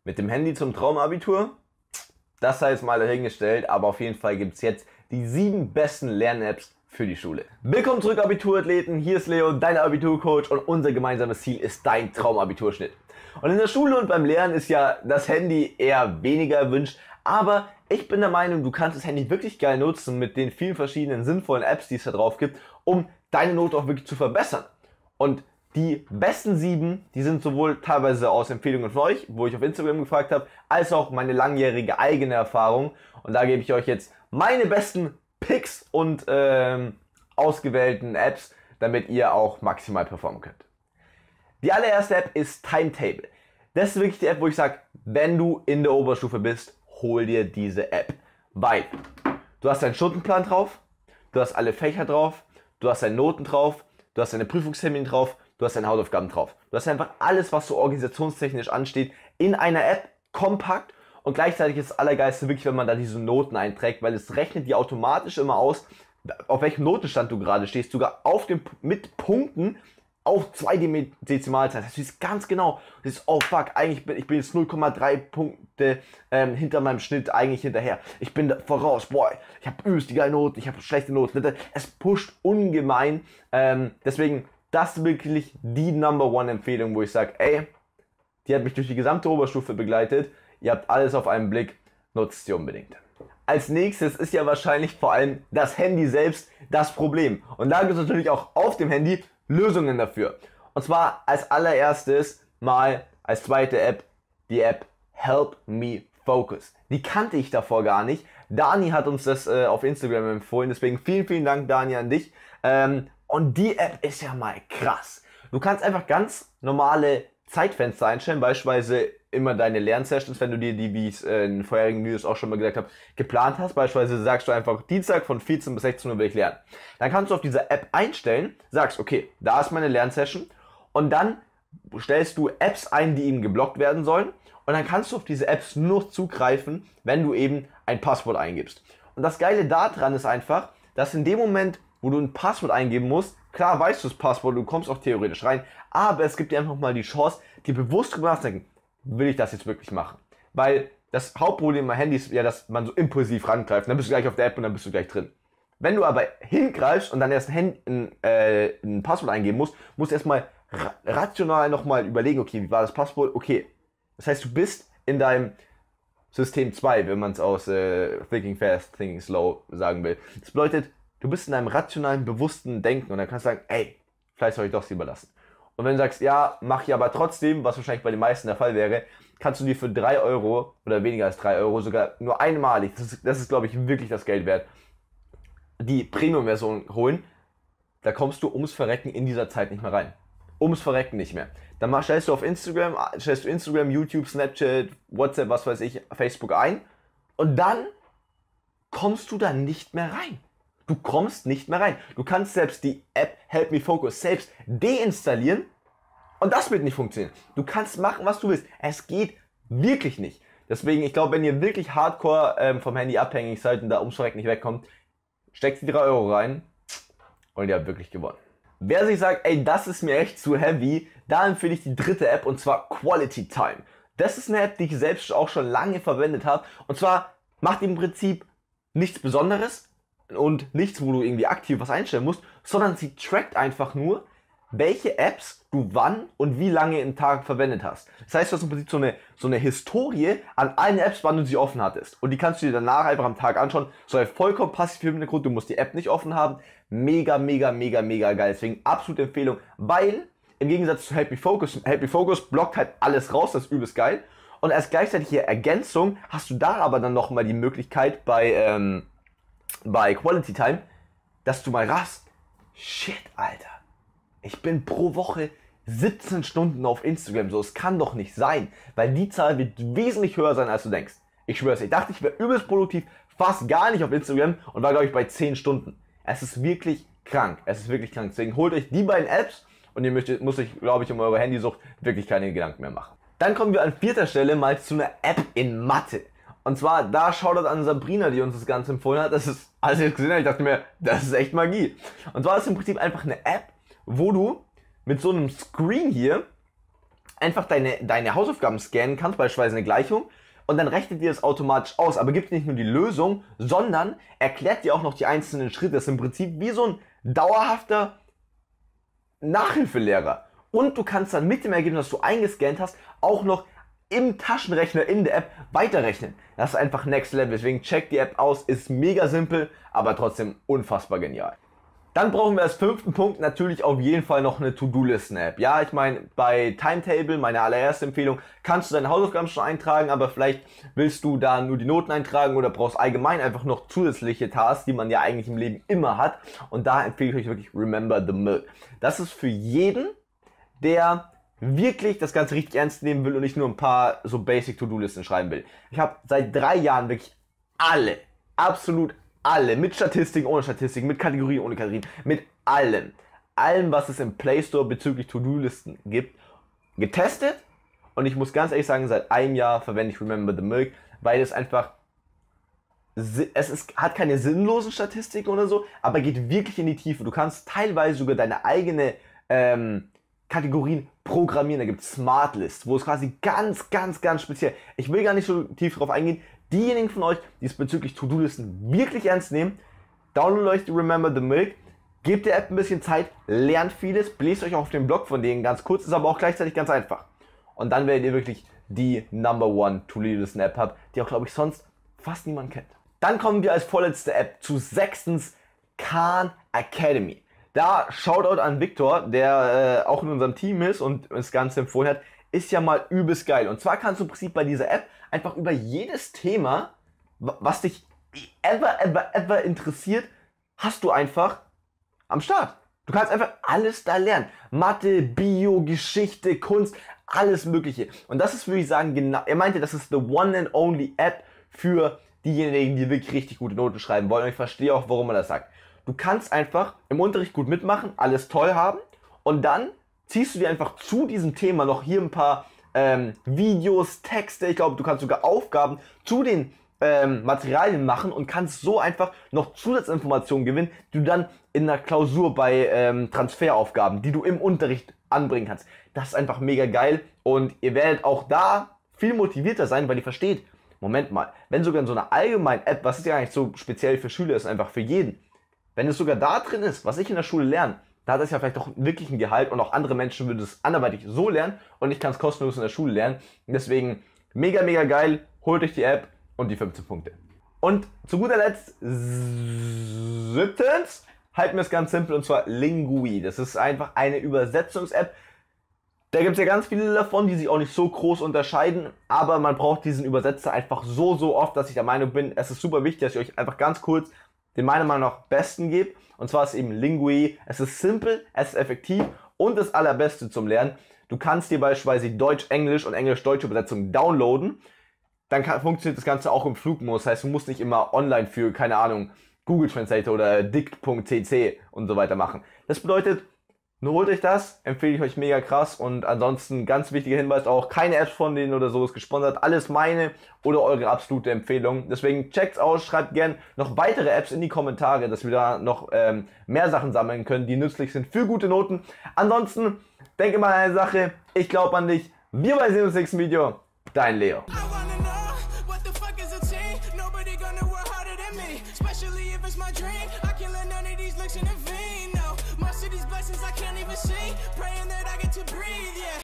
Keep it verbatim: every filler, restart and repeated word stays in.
Mit dem Handy zum Traumabitur? Das sei jetzt mal dahingestellt, aber auf jeden Fall gibt es jetzt die sieben besten Lern-Apps für die Schule. Willkommen zurück, Abiturathleten. Hier ist Leo, dein Abiturcoach, und unser gemeinsames Ziel ist dein Traumabiturschnitt. Und in der Schule und beim Lernen ist ja das Handy eher weniger erwünscht, aber ich bin der Meinung, du kannst das Handy wirklich geil nutzen mit den vielen verschiedenen sinnvollen Apps, die es da drauf gibt, um deine Note auch wirklich zu verbessern. Und die besten sieben, die sind sowohl teilweise aus Empfehlungen von euch, wo ich auf Instagram gefragt habe, als auch meine langjährige eigene Erfahrung. Und da gebe ich euch jetzt meine besten Picks und ähm, ausgewählten Apps, damit ihr auch maximal performen könnt. Die allererste App ist Timetable. Das ist wirklich die App, wo ich sage, wenn du in der Oberstufe bist, hol dir diese App. Weil du hast deinen Stundenplan drauf, du hast alle Fächer drauf, du hast deine Noten drauf, du hast deine Prüfungstermine drauf, du hast deine Hausaufgaben drauf. Du hast einfach alles, was so organisationstechnisch ansteht, in einer App kompakt. Und gleichzeitig ist das Allergeilste wirklich, wenn man da diese Noten einträgt, weil es rechnet die automatisch immer aus, auf welchem Notenstand du gerade stehst, sogar auf dem, mit Punkten auf zwei Dezimalzahlen. Das heißt, du siehst ganz genau, du siehst, oh fuck, eigentlich bin ich bin jetzt null Komma drei Punkte ähm, hinter meinem Schnitt eigentlich hinterher. Ich bin da voraus, boah, ich habe übelst die geile Noten, ich habe schlechte Noten. Es pusht ungemein. Ähm, deswegen, das ist wirklich die Number One Empfehlung, wo ich sage, ey, die hat mich durch die gesamte Oberstufe begleitet. Ihr habt alles auf einen Blick, nutzt sie unbedingt. Als nächstes ist ja wahrscheinlich vor allem das Handy selbst das Problem. Und da gibt es natürlich auch auf dem Handy Lösungen dafür. Und zwar als allererstes mal als zweite App die App Help Me Focus. Die kannte ich davor gar nicht. Dani hat uns das äh, auf Instagram empfohlen, deswegen vielen, vielen Dank, Dani, an dich. Ähm, und die App ist ja mal krass. Du kannst einfach ganz normale Zeitfenster einstellen, beispielsweise immer deine Lernsessions, wenn du dir die, wie ich es äh, in den vorherigen Videos auch schon mal gesagt habe, geplant hast. Beispielsweise sagst du einfach, Dienstag von vierzehn bis sechzehn Uhr will ich lernen. Dann kannst du auf dieser App einstellen, sagst, okay, da ist meine Lernsession, und dann stellst du Apps ein, die eben geblockt werden sollen, und dann kannst du auf diese Apps nur zugreifen, wenn du eben ein Passwort eingibst. Und das Geile daran ist einfach, dass in dem Moment, wo du ein Passwort eingeben musst, klar weißt du das Passwort, du kommst auch theoretisch rein, aber es gibt dir einfach mal die Chance, dir bewusst drüber nachzudenken, will ich das jetzt wirklich machen? Weil das Hauptproblem bei Handys ist ja, dass man so impulsiv rangreift, dann bist du gleich auf der App und dann bist du gleich drin. Wenn du aber hingreifst und dann erst ein, ein, äh, ein Passwort eingeben musst, musst du erstmal ra rational nochmal überlegen, okay, wie war das Passwort? Okay, das heißt, du bist in deinem System zwei, wenn man es aus äh, Thinking Fast, Thinking Slow sagen will. Das bedeutet, du bist in einem rationalen, bewussten Denken, und dann kannst du sagen, ey, vielleicht soll ich doch sie überlassen. Und wenn du sagst, ja, mach ich aber trotzdem, was wahrscheinlich bei den meisten der Fall wäre, kannst du dir für drei Euro oder weniger als drei Euro sogar nur einmalig, das ist, das ist glaube ich wirklich das Geld wert, die Premium-Version holen. Da kommst du ums Verrecken in dieser Zeit nicht mehr rein. Ums Verrecken nicht mehr. Dann mach, stellst du auf Instagram, stellst du Instagram, YouTube, Snapchat, WhatsApp, was weiß ich, Facebook ein, und dann kommst du da nicht mehr rein. Du kommst nicht mehr rein. Du kannst selbst die App Help Me Focus selbst deinstallieren, und das wird nicht funktionieren. Du kannst machen, was du willst. Es geht wirklich nicht. Deswegen, ich glaube, wenn ihr wirklich hardcore ähm, vom Handy abhängig seid und da ums Verrecken nicht wegkommt, steckt die drei Euro rein und ihr habt wirklich gewonnen. Wer sich sagt, ey, das ist mir echt zu heavy, da empfehle ich die dritte App, und zwar Quality Time. Das ist eine App, die ich selbst auch schon lange verwendet habe, und zwar macht im Prinzip nichts Besonderes und nichts, wo du irgendwie aktiv was einstellen musst, sondern sie trackt einfach nur, welche Apps du wann und wie lange im Tag verwendet hast. Das heißt, du hast im Prinzip so eine, so eine Historie an allen Apps, wann du sie offen hattest. Und die kannst du dir danach einfach am Tag anschauen. So ein vollkommen passiv im Hintergrund, du musst die App nicht offen haben. Mega, mega, mega, mega geil. Deswegen absolute Empfehlung, weil im Gegensatz zu Help Me Focus, Help Me Focus blockt halt alles raus, das ist übelst geil. Und als gleichzeitige Ergänzung hast du da aber dann nochmal die Möglichkeit bei, ähm, bei Quality Time, dass du mal rast. Shit, Alter. Ich bin pro Woche siebzehn Stunden auf Instagram. So, es kann doch nicht sein, weil die Zahl wird wesentlich höher sein, als du denkst. Ich schwör's, ich dachte, ich wäre übelst produktiv, fast gar nicht auf Instagram, und war, glaube ich, bei zehn Stunden. Es ist wirklich krank. Es ist wirklich krank. Deswegen holt euch die beiden Apps, und ihr müsst, müsst euch, glaube ich, um eure Handysucht wirklich keine Gedanken mehr machen. Dann kommen wir an vierter Stelle mal zu einer App in Mathe. Und zwar, da Shoutout an Sabrina, die uns das Ganze empfohlen hat. Das ist, als ich das gesehen habe, ich dachte mir, das ist echt Magie. Und zwar ist es im Prinzip einfach eine App, wo du mit so einem Screen hier einfach deine, deine Hausaufgaben scannen kannst, beispielsweise eine Gleichung, und dann rechnet dir das automatisch aus. Aber gibt nicht nur die Lösung, sondern erklärt dir auch noch die einzelnen Schritte. Das ist im Prinzip wie so ein dauerhafter Nachhilfelehrer. Und du kannst dann mit dem Ergebnis, das du eingescannt hast, auch noch im Taschenrechner in der App weiterrechnen. Das ist einfach Next Level. Deswegen check die App aus. Ist mega simpel, aber trotzdem unfassbar genial. Dann brauchen wir als fünften Punkt natürlich auf jeden Fall noch eine To-Do-Listen-App. Ja, ich meine, bei Timetable, meine allererste Empfehlung, kannst du deine Hausaufgaben schon eintragen, aber vielleicht willst du da nur die Noten eintragen oder brauchst allgemein einfach noch zusätzliche Tasks, die man ja eigentlich im Leben immer hat. Und da empfehle ich euch wirklich Remember the Milk. Das ist für jeden, der wirklich das Ganze richtig ernst nehmen will und nicht nur ein paar so Basic To-Do-Listen schreiben will. Ich habe seit drei Jahren wirklich alle, absolut alle, mit Statistiken, ohne Statistiken, mit Kategorien, ohne Kategorien, mit allem, allem, was es im Play Store bezüglich To-Do-Listen gibt, getestet. Und ich muss ganz ehrlich sagen, seit einem Jahr verwende ich Remember the Milk, weil es einfach, es ist, hat keine sinnlosen Statistiken oder so, aber geht wirklich in die Tiefe. Du kannst teilweise sogar deine eigene ähm, Kategorien programmieren. Da gibt es Smart List, wo es quasi ganz, ganz, ganz speziell, ich will gar nicht so tief darauf eingehen, diejenigen von euch, die es bezüglich To-Do-Listen wirklich ernst nehmen, downloadet euch die Remember the Milk, gebt der App ein bisschen Zeit, lernt vieles, bläst euch auch auf den Blog von denen ganz kurz, ist aber auch gleichzeitig ganz einfach. Und dann werdet ihr wirklich die Number One To-Do-Listen-App haben, die auch, glaube ich, sonst fast niemand kennt. Dann kommen wir als vorletzte App zu sechstens Khan Academy. Da Shoutout an Victor, der äh, auch in unserem Team ist und das Ganze empfohlen hat, ist ja mal übelst geil. Und zwar kannst du im Prinzip bei dieser App einfach über jedes Thema, was dich ever, ever, ever interessiert, hast du einfach am Start. Du kannst einfach alles da lernen. Mathe, Bio, Geschichte, Kunst, alles Mögliche. Und das ist, würde ich sagen, genau, er meinte, das ist the one and only App für diejenigen, die wirklich richtig gute Noten schreiben wollen. Und ich verstehe auch, warum man das sagt. Du kannst einfach im Unterricht gut mitmachen, alles toll haben und dann ziehst du dir einfach zu diesem Thema noch hier ein paar ähm, Videos, Texte, ich glaube, du kannst sogar Aufgaben zu den ähm, Materialien machen und kannst so einfach noch Zusatzinformationen gewinnen, die du dann in der Klausur bei ähm, Transferaufgaben, die du im Unterricht anbringen kannst. Das ist einfach mega geil und ihr werdet auch da viel motivierter sein, weil ihr versteht, Moment mal, wenn sogar in so einer allgemeinen App, was ist ja eigentlich so speziell für Schüler ist, einfach für jeden, wenn es sogar da drin ist, was ich in der Schule lerne, da hat es ja vielleicht auch wirklich ein Gehalt und auch andere Menschen würden es anderweitig so lernen und ich kann es kostenlos in der Schule lernen. Deswegen mega, mega geil, holt euch die App und die fünfzehn Punkte. Und zu guter Letzt, siebtens, halten wir es ganz simpel und zwar Lingui. Das ist einfach eine Übersetzungs-App. Da gibt es ja ganz viele davon, die sich auch nicht so groß unterscheiden, aber man braucht diesen Übersetzer einfach so, so oft, dass ich der Meinung bin, es ist super wichtig, dass ich euch einfach ganz kurz den meiner Meinung nach besten gebe. Und zwar ist eben Lingui. Es ist simpel, es ist effektiv und das allerbeste zum Lernen. Du kannst dir beispielsweise Deutsch-Englisch und Englisch-Deutsche Übersetzung downloaden. Dann kann, funktioniert das Ganze auch im Flugmodus. Das heißt, du musst nicht immer online für, keine Ahnung, Google Translator oder dict punkt c c und so weiter machen. Das bedeutet, nur holt euch das, empfehle ich euch mega krass und ansonsten ganz wichtiger Hinweis auch, keine Apps von denen oder so ist gesponsert, alles meine oder eure absolute Empfehlung. Deswegen checkt's aus, schreibt gern noch weitere Apps in die Kommentare, dass wir da noch ähm, mehr Sachen sammeln können, die nützlich sind für gute Noten. Ansonsten, denke mal an eine Sache, ich glaube an dich, wir sehen uns im nächsten Video, dein Leo.